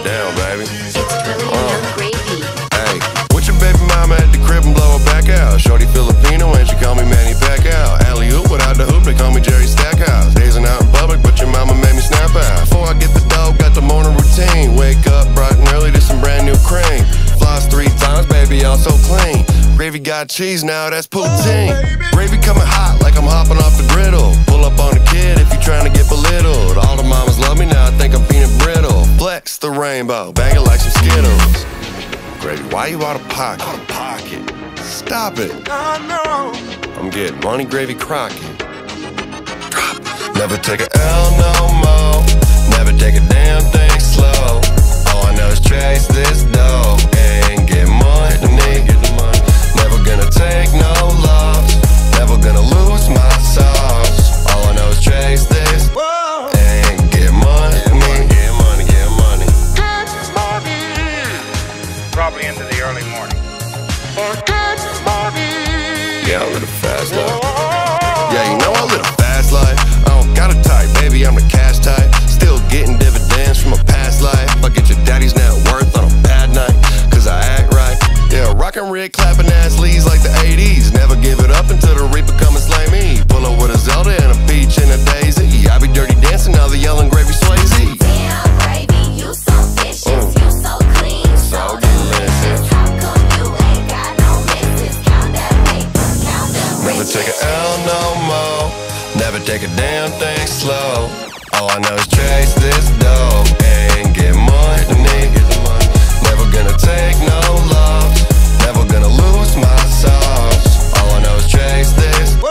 Damn, baby. It's really Young Gravy. Hey, with your baby mama at the crib and blow her back out. Shorty Filipino and she call me Manny Pacquiao. Alley-oop without the hoop, they call me Jerry Stackhouse. Dazing out in public, but your mama made me snap out. Before I get the dough, got the morning routine. Wake up bright and early to some brand new cream. Floss 3 times, baby, all so clean. Gravy got cheese now, that's poutine. Gravy coming hot like I'm hopping off the griddle. Pull up on the kid if you trying to get belittled. All the mamas love me now, I think I'm peanut brittle. Flex the rainbow, bag it like some Skittles. Gravy, why you out of pocket? Out of pocket. Stop it. I know. I'm getting money, Gravy Crockett. Drop. Never take a L no more. Never take a damn thing slow. All I know is chase this dough and get money. Never gonna take no loss. Never gonna lose my sauce. All I know is chase this and get money. Get money, get money. Get money. Probably into the early morning. Get money. Yeah, I live a fast life. Yeah, you know I live a fast life. I don't got a type, baby, I'm the cash type. Still getting dividends from a past life. I get your daddy's net worth on a bad night, cause I act right. Yeah, rockin' rig, clapping ass leads like the 80s. Never give it up until the reaper come and slay me. Pull up with a Zelda and a peach and a daisy. I be dirty dancing, now the yelling Gravy Swayze. Damn, Gravy, you so vicious, you so clean, so delicious. How come you ain't got no misses? Count that paper, count that Never take a L no more. Never take a damn thing slow. All I know is chase this dough and get money. Never gonna take no loss. Never gonna lose my sauce. All I know is chase this